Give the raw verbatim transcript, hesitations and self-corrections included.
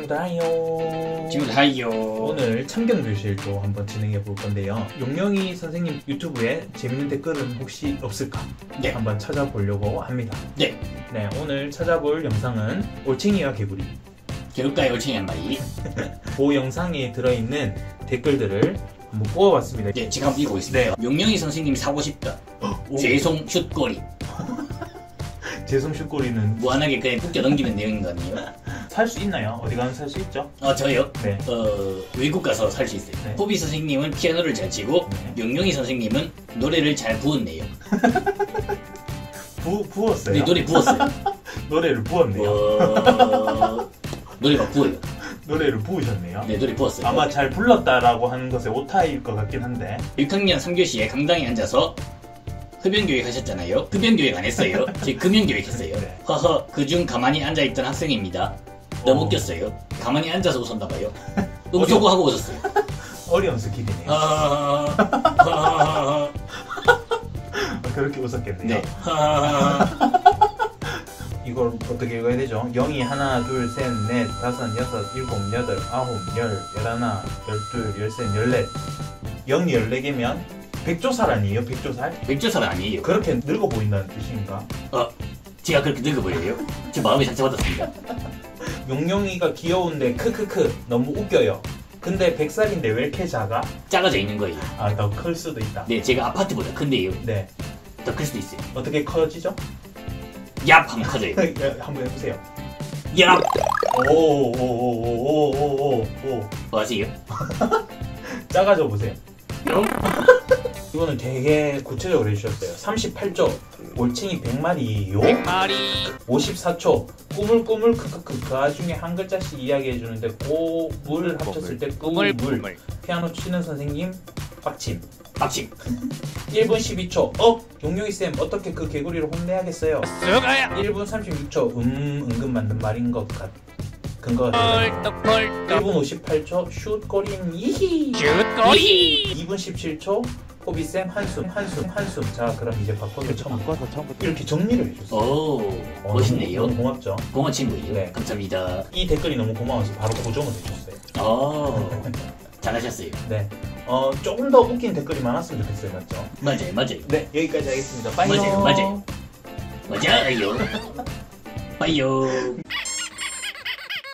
지금도 하요. 지금도 하요. 오늘 참견교실도 한번 진행해 볼 건데요. 용영이 선생님 유튜브에 재밌는 댓글은 혹시 없을까? 네. 한번 찾아보려고 합니다. 네. 네, 오늘 찾아볼 영상은 올챙이와 개구리. 개울가에 올챙이 한 마리. 그 영상에 들어있는 댓글들을 한번 뽑아봤습니다. 네, 제가 한번 읽어보겠습니다. 네. 용영이 선생님이 사고 싶다. 죄송 슛꼬리. 죄송 슛꼬리는 무한하게 그냥 꾹겨 넘기는 내용인 거 아니에요? 살 수 있나요? 어디 가면 살 수 있죠? 어, 저요? 네. 어, 외국 가서 살 수 있어요. 네. 호비 선생님은 피아노를 잘 치고, 네. 용영이 선생님은 노래를 잘 부었네요. 부, 부었어요? 네, 노래 부었어요. 노래를 부었네요. 어... 노래 막 부어요. 노래를 부으셨네요. 네, 노래 부었어요. 아마 잘 불렀다라고 하는 것의 오타일 것 같긴 한데. 육 학년 삼 교시에 강당에 앉아서 흡연교육 하셨잖아요. 흡연교육 안 했어요. 저희 금연교육 했어요. 네. 허허, 그중 가만히 앉아있던 학생입니다. 너무 어. 웃겼어요. 가만히 앉아서 웃었나봐요. 음소거하고 웃었어요. 어려운 스킬이네요. 아... 아... 그렇게 웃었겠네요. 네. 아... 이걸 어떻게 읽어야 되죠? 영이 하나, 둘, 셋, 넷, 다섯, 여섯, 일곱, 여덟, 아홉, 열, 열하나, 열둘, 열셋, 열넷. 영 열네 개면 백조살 아니에요? 백조살? 맥주살 아니에요. 그렇게 늙어 보인다는 뜻인가? 어, 제가 그렇게 늙어 보여요? 제 마음이 상처받았습니다. 용용이가 귀여운데 크크크 너무 웃겨요. 근데 백 살인데 왜 이렇게 작아? 작아져 있는 거예요. 아, 더 클 수도 있다. 네, 제가 아파트보다 큰데요. 네. 더 클 수도 있어요. 어떻게 커지죠? 얍! 하면 커져요. 한번 해보세요. 얍! 오오오오오오오오 뭐 하세요? 작아져 보세요. 어? 이거는 되게 구체적으로 해주셨어요. 삼십팔 초 올챙이 백 마리요. 백 마리. 오십사 초 꾸물꾸물 크크크. 그 와중에 한 글자씩 이야기해주는데 꼬물 합쳤을 때 꾸물. 피아노 치는 선생님 빡침. 빡침. 일 분 십이 초 어? 용용이쌤 어떻게 그 개구리를 혼내야겠어요. 일 분 삼십육 초 음 은근 맞는 말인 것 같... 근거가 되잖아요. 일 분 오십팔 초 슛꼬린 이히. 슛꼬리. 이 분 십칠 초 호비쌤 한숨 한숨 한숨. 자, 그럼 이제 바꿔서 처음 바꿔서 처음부터 이렇게 정리를 해줬어요. 오, 어, 멋있네요. 너무, 너무 고맙죠. 고마운 친구예요. 네. 감사합니다. 이 댓글이 너무 고마워서 바로 고정을 해줬어요. 오, 잘하셨어요. 네. 어, 조금 더 웃긴 댓글이 많았으면 좋겠어요. 맞죠? 맞아요, 맞아요. 네, 여기까지 하겠습니다. 빠이요. 맞아요, 맞아요. 맞아요. 빠이요.